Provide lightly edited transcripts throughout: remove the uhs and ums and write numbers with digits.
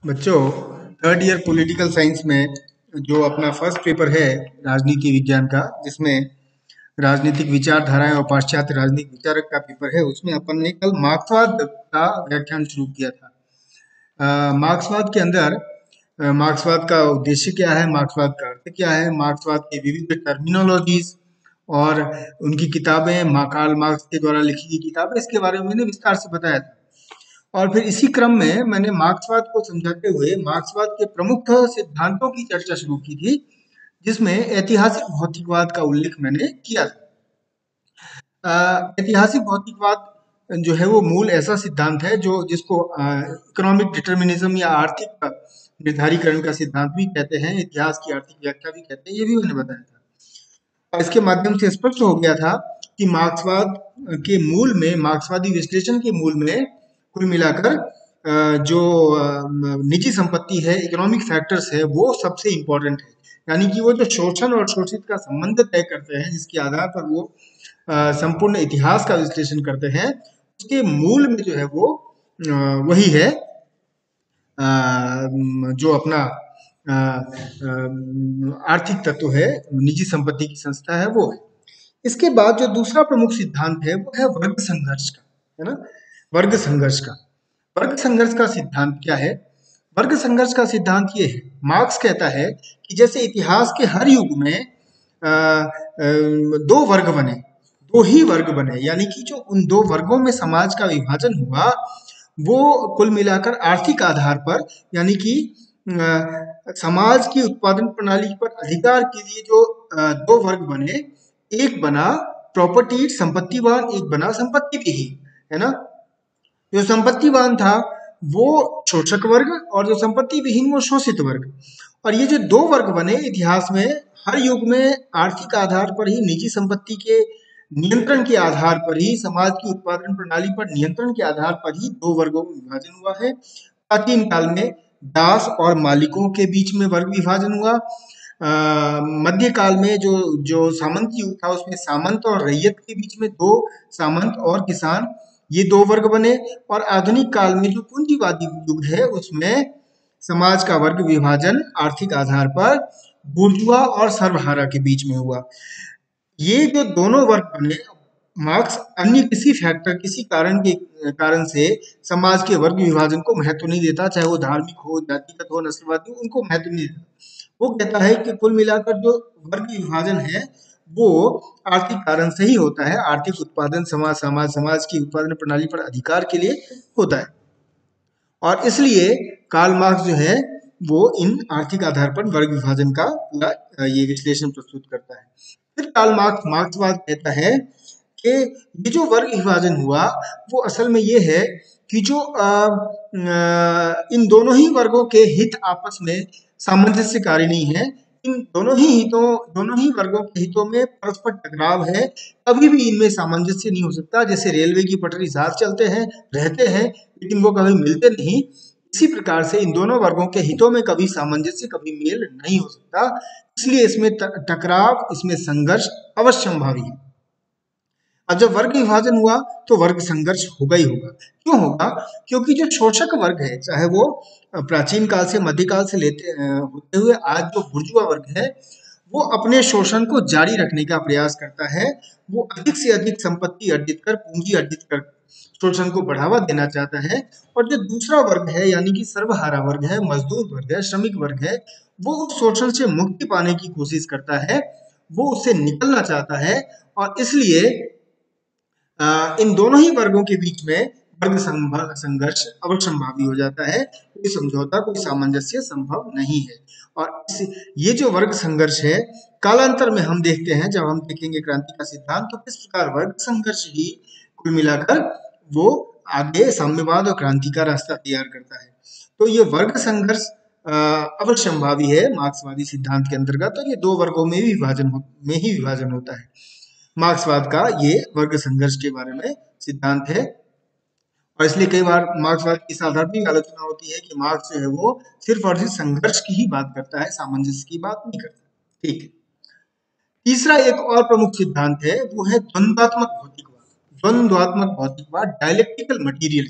बच्चों, third year political science में जो अपना फर्स्ट पेपर है राजनीति विज्ञान का, जिसमें राजनीतिक विचारधाराएं और पाश्चात्य राजनीतिक विचारक का पेपर है, उसमें अपन ने कल मार्क्सवाद का व्याख्यान शुरू किया था। मार्क्सवाद के अंदर मार्क्सवाद का उद्देश्य क्या है, मार्क्सवाद का अर्थ क्या है, मार्क्सवाद के विविध टर्मिनोलॉजीज और उनकी किताबें, कार्ल मार्क्स के द्वारा लिखी गई किताबें, इसके बारे में मैंने विस्तार से बताया था। और फिर इसी क्रम में मैंने मार्क्सवाद को समझाते हुए मार्क्सवाद के प्रमुख सिद्धांतों की चर्चा शुरू की थी, जिसमें ऐतिहासिक भौतिकवाद का उल्लेख मैंने किया था। ऐतिहासिक भौतिकवाद जो है वो मूल ऐसा सिद्धांत है जो जिसको इकोनॉमिक डिटर्मिनिज्म या आर्थिक निर्धारीकरण का सिद्धांत भी कहते हैं, इतिहास की आर्थिक व्याख्या भी कहते हैं, ये भी मैंने बताया था। और इसके माध्यम से स्पष्ट हो गया था कि मार्क्सवाद के मूल में, मार्क्सवादी विश्लेषण के मूल में कुल मिलाकर जो निजी संपत्ति है, इकोनॉमिक फैक्टर्स है, वो सबसे इम्पोर्टेंट है। यानी कि वो जो शोषण और शोषित का संबंध तय करते हैं, जिसके आधार पर वो संपूर्ण इतिहास का विश्लेषण करते हैं, उसके मूल में जो है वो वही है जो अपना आर्थिक तत्व है, निजी संपत्ति की संस्था है, वो है। इसके बाद जो दूसरा प्रमुख सिद्धांत है वो है वर्ग संघर्ष का, है ना। वर्ग संघर्ष का वर्ग संघर्ष का सिद्धांत क्या है? वर्ग संघर्ष का सिद्धांत ये है, मार्क्स कहता है कि जैसे इतिहास के हर युग में दो वर्ग बने, दो ही वर्ग बने, यानी कि जो उन दो वर्गों में समाज का विभाजन हुआ वो कुल मिलाकर आर्थिक आधार पर, यानी कि समाज की उत्पादन प्रणाली पर अधिकार के लिए जो दो वर्ग बने, एक बना प्रॉपर्टी संपत्तिवान, एक बना संपत्ति विहीन, है ना। जो संपत्तिवान था वो शोषक वर्ग और जो संपत्ति विहीन वो शोषित वर्ग। और ये जो दो वर्ग बने इतिहास में, हर युग में आर्थिक आधार पर ही, निजी संपत्ति के नियंत्रण के आधार पर ही, समाज की उत्पादन प्रणाली पर नियंत्रण के आधार पर ही दो वर्गों में विभाजन हुआ है। प्राचीन काल में दास और मालिकों के बीच में वर्ग विभाजन हुआ। मध्यकाल में जो जो सामंत युग था उसमें सामंत और रैयत के बीच में दो, सामंत और किसान, ये दो वर्ग बने। और आधुनिक काल में जो पूंजीवादी युग है उसमें समाज का वर्ग विभाजन आर्थिक आधार पर बुर्जुआ और सर्वहारा के बीच में हुआ। ये जो दोनों वर्ग बने, मार्क्स अन्य किसी फैक्टर, किसी कारण से समाज के वर्ग विभाजन को महत्व नहीं देता, चाहे वो धार्मिक हो, जातिगत हो, नस्लवादी हो, उनको महत्व नहीं देता। वो कहता है कि कुल मिलाकर जो वर्ग विभाजन है वो आर्थिक कारण से ही होता है, आर्थिक उत्पादन, समाज की उत्पादन प्रणाली पर अधिकार के लिए होता है। और इसलिए कार्ल मार्क्स जो है वो इन आर्थिक आधार पर वर्ग विभाजन का पूरा ये विश्लेषण प्रस्तुत करता है। फिर कार्ल मार्क्सवाद कहता है कि ये जो वर्ग विभाजन हुआ वो असल में ये है कि जो इन दोनों ही वर्गों के हित आपस में सामंजस्यकारी नहीं है। इन दोनों ही वर्गों के हितों में परस्पर टकराव है, कभी भी इनमें सामंजस्य नहीं हो सकता। जैसे रेलवे की पटरी साथ चलते हैं, रहते हैं, लेकिन वो कभी मिलते नहीं, इसी प्रकार से इन दोनों वर्गों के हितों में कभी सामंजस्य, कभी मेल नहीं हो सकता। इसलिए इसमें टकराव, इसमें संघर्ष अवश्यंभावी है। अब जब वर्ग विभाजन हुआ तो वर्ग संघर्ष होगा ही होगा। क्यों होगा? क्योंकि जो शोषक वर्ग है, चाहे वो प्राचीन काल से, मध्यकाल से होते हुए आज जो बुर्जुआ वर्ग है, वो अपने शोषण को जारी रखने का प्रयास करता है। वो अधिक से अधिक संपत्ति अर्जित कर, पूंजी अर्जित कर शोषण को बढ़ावा देना चाहता है। और जो दूसरा वर्ग है, यानी कि सर्वहारा वर्ग है, मजदूर वर्ग है, श्रमिक वर्ग है, वो उस शोषण से मुक्ति पाने की कोशिश करता है, वो उससे निकलना चाहता है। और इसलिए इन दोनों ही वर्गों के बीच में वर्ग संघर्ष अवश्यंभावी हो जाता है। कोई समझौता, कोई सामंजस्य संभव नहीं है। और ये जो वर्ग संघर्ष है, कालांतर में हम देखते हैं, जब हम देखेंगे क्रांति का सिद्धांत, तो किस प्रकार वर्ग संघर्ष ही कुल मिलाकर वो आगे साम्यवाद और क्रांति का रास्ता तैयार करता है। तो ये वर्ग संघर्ष अवश्यंभावी है मार्क्सवादी सिद्धांत के अंतर्गत, और ये दो वर्गों में ही विभाजन होता है। मार्क्सवाद का ये वर्ग संघर्ष के बारे में सिद्धांत है। और इसलिए कई बार मार्क्सवाद की इस आधार पर आलोचना होती है कि मार्क्स जो है वो सिर्फ और सिर्फ संघर्ष की ही बात करता है, सामंजस्य की बात नहीं करता। ठीक है। तीसरा एक और प्रमुख सिद्धांत है, वो है द्वंद्वात्मक भौतिकवाद। द्वंद्वात्मक भौतिकवाद, डायलेक्टिकल मटीरियलिज्म।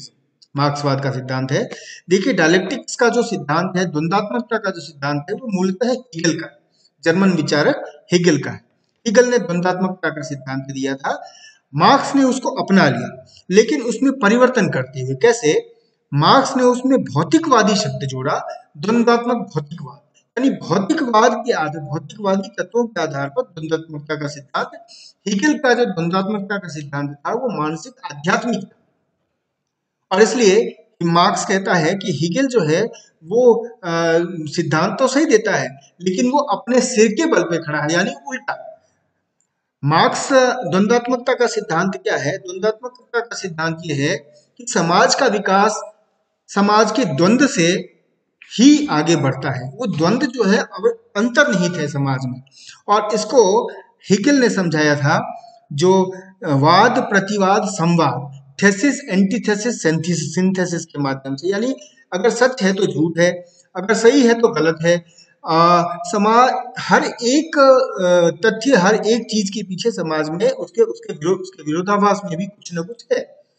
मार्क्सवाद का सिद्धांत है। देखिए, डायलेक्टिक्स का जो सिद्धांत है, द्वंद्वात्मकता का जो सिद्धांत है, वो मूलतः हेगेल का, जर्मन विचारक हेगेल का है। हेगेल ने द्वंद्वात्मकता का सिद्धांत दिया था, मार्क्स ने उसको अपना लिया, लेकिन उसमें परिवर्तन करते हुए। कैसे? मार्क्स ने उसमें भौतिकवादी शब्द जोड़ा, द्वंद्वात्मक भौतिकवाद, यानी भौतिकवाद के आधार, भौतिकवादी तत्वों के आधार पर द्वंद्वात्मकता का सिद्धांत। हेगेल का जो द्वंद्वात्मकता का सिद्धांत था वो मानसिक आध्यात्मिक था, और इसलिए मार्क्स कहता है कि हेगेल जो है वो सिद्धांत तो सही देता है, लेकिन वो अपने सिर के बल पे खड़ा है, यानी उल्टा। मार्क्स द्वंद्वात्मकता का सिद्धांत क्या है? द्वंद्वात्मकता का सिद्धांत ये है कि समाज का विकास समाज के द्वंद्व से ही आगे बढ़ता है। वो द्वंद्व जो है अब अंतर्निहित है समाज में, और इसको हेगेल ने समझाया था, जो वाद प्रतिवाद संवाद, थेसिस एंटीथेसिस सिंथेसिस के माध्यम से। यानी अगर सत्य है तो झूठ है, अगर सही है तो गलत है। समाज, हर एक तथ्य, हर एक चीज के पीछे समाज में उसके उसके विरोधाभास में भी कुछ न कुछ है।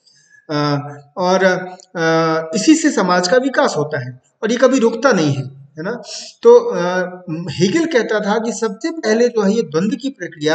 और इसी से समाज का विकास होता है, और ये कभी रुकता नहीं है ना। तो हेगेल कहता था कि सबसे पहले जो है ये द्वंद्व की प्रक्रिया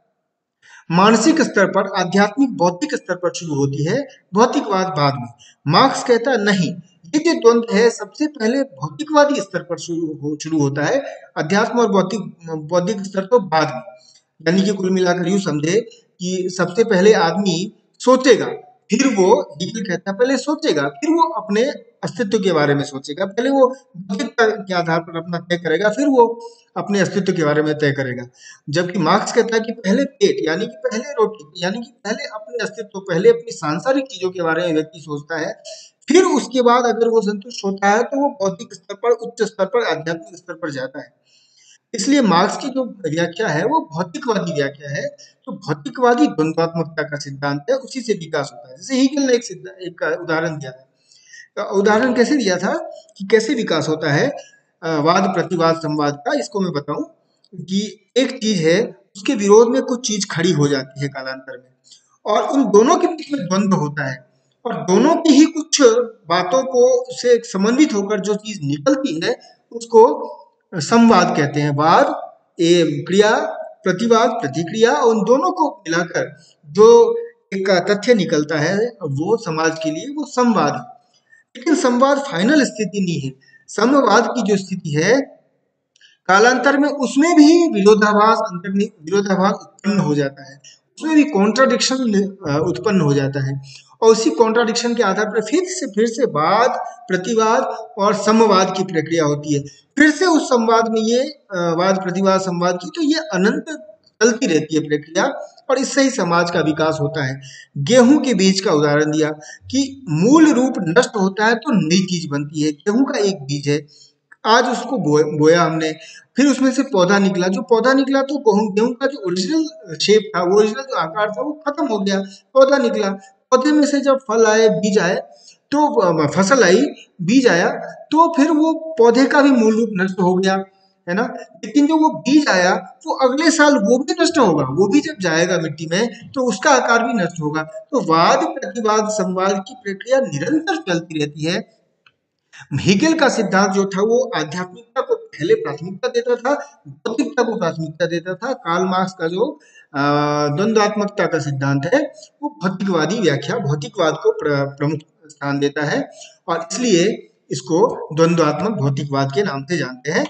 मानसिक स्तर पर, आध्यात्मिक बौद्धिक स्तर पर शुरू होती है, भौतिकवाद बाद में। मार्क्स कहता है नहीं, ये जो द्वंद्व है सबसे पहले भौतिकवादी स्तर पर शुरू होता है, अध्यात्म और बौद्धिक स्तर तो बाद में। यानी कि कुल मिलाकर यूं समझे कि सबसे पहले आदमी सोचेगा, फिर वो, हेगेल कहता है पहले सोचेगा, फिर वो अपने अस्तित्व के बारे में सोचेगा। पहले वो बौद्धिकता के आधार पर अपना तय करेगा, फिर वो अपने अस्तित्व के बारे में तय करेगा। जबकि मार्क्स कहता है कि पहले पेट, यानी कि पहले रोटी, यानी कि पहले अपने अस्तित्व, पहले अपनी सांसारिक चीजों के बारे में व्यक्ति सोचता है, फिर उसके बाद अगर वो संतुष्ट होता है तो वो बौद्धिक स्तर पर, उच्च स्तर पर, आध्यात्मिक स्तर पर जाता है। इसलिए मार्क्स की जो व्याख्या है वो भौतिकवादी व्याख्या है। तो भौतिकवादी द्वंद्वात्मकता का सिद्धांत है, उसी से विकास होता है। जैसे हीगल ने एक उदाहरण दिया था, तो उदाहरण कैसे दिया था कि कैसे विकास होता है वाद प्रतिवाद संवाद का, इसको मैं बताऊं कि एक चीज है, उसके विरोध में कुछ चीज खड़ी हो जाती है कालांतर में, और उन दोनों के बीच में द्वंद्व होता है, और दोनों की ही कुछ बातों को से समन्वित होकर जो चीज निकलती है उसको संवाद कहते हैं। वाद क्रिया, प्रतिवाद प्रतिक्रिया, उन दोनों को मिलाकर जो एक तथ्य निकलता है वो समाज के लिए वो संवाद है। लेकिन संवाद फाइनल स्थिति नहीं है। समवाद की जो स्थिति है, कालांतर में उसमें भी विरोधाभास, विरोधाभास उत्पन्न हो जाता है, उसमें भी कॉन्ट्राडिक्शन उत्पन्न हो जाता है, और उसी कॉन्ट्राडिक्शन के आधार पर फिर से वाद प्रतिवाद और समवाद की प्रक्रिया होती है। फिर से उस संवाद में ये वाद प्रतिवाद संवाद की, तो ये अनंत चलती रहती है प्रक्रिया, और इससे ही समाज का विकास होता है। गेहूं के बीज का उदाहरण दिया कि मूल रूप नष्ट होता है तो नई चीज बनती है। गेहूं का एक बीज है, आज उसको बोया हमने, फिर उसमें से पौधा निकला, जो पौधा निकला तो गेहूं गेहूं का जो ओरिजिनल शेप था, वो ओरिजिनल जो आकार था वो खत्म हो गया, पौधा निकला। पौधे में से जब फल आए, बीज आए, तो फसल आई, बीज आया, तो फिर वो पौधे का भी मूल रूप नष्ट हो गया, है ना। लेकिन जो वो बीज आया वो अगले साल वो भी नष्ट होगा, वो भी जब जाएगा मिट्टी में तो उसका आकार भी नष्ट होगा। तो वाद प्रतिवाद संवाद की प्रक्रिया निरंतर चलती रहती है। हेगेल का सिद्धांत जो था वो आध्यात्मिकता को पहले प्राथमिकता देता था, बौद्धिकता को प्राथमिकता देता था। कार्ल मार्क्स का जो द्वंद्वात्मकता का सिद्धांत है वो भौतिकवादी व्याख्या, भौतिकवाद को प्रमुख स्थान देता है, और इसलिए इसको द्वंद्वात्मक भौतिकवाद के नाम से जानते हैं।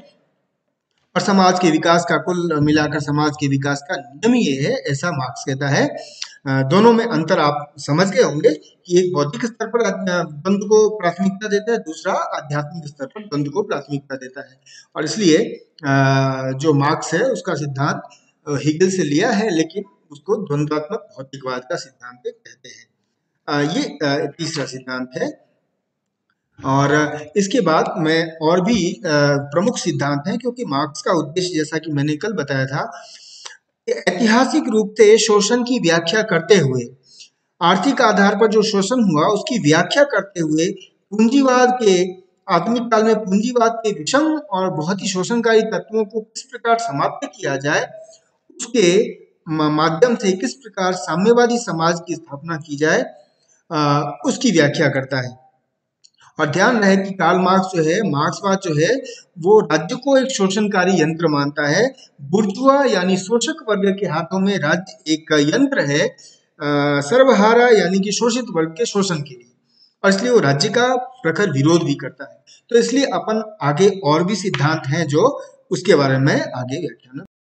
और समाज के विकास का, कुल मिलाकर समाज के विकास का नियम ये है, ऐसा मार्क्स कहता है। दोनों में अंतर आप समझ गए होंगे कि एक बौद्धिक स्तर पर द्वंद्व को प्राथमिकता देता है, दूसरा आध्यात्मिक स्तर पर द्वंद्व को प्राथमिकता देता है। और इसलिए जो मार्क्स है उसका सिद्धांत हेगेल से लिया है, लेकिन उसको द्वंद्वात्मक भौतिकवाद का सिद्धांत कहते हैं। ये तीसरा सिद्धांत है। और इसके बाद में और भी प्रमुख सिद्धांत हैं, क्योंकि मार्क्स का उद्देश्य, जैसा कि मैंने कल बताया था, ऐतिहासिक रूप से शोषण की व्याख्या करते हुए, आर्थिक आधार पर जो शोषण हुआ उसकी व्याख्या करते हुए, पूंजीवाद के, आधुनिक काल में पूंजीवाद के विषम और बहुत ही शोषणकारी तत्वों को किस प्रकार समाप्त किया जाए, उसके माध्यम से किस प्रकार साम्यवादी समाज की स्थापना की जाए, उसकी व्याख्या करता है। और ध्यान रहे कि कार्ल मार्क्स जो है, मार्क्सवाद जो है, वो राज्य को एक शोषणकारी यंत्र मानता है। बुर्जुआ यानी शोषक वर्ग के हाथों में राज्य एक यंत्र है, सर्वहारा यानी कि शोषित वर्ग के शोषण के लिए, और इसलिए वो राज्य का प्रखर विरोध भी करता है। तो इसलिए अपन आगे और भी सिद्धांत हैं जो उसके बारे में आगे व्याख्यान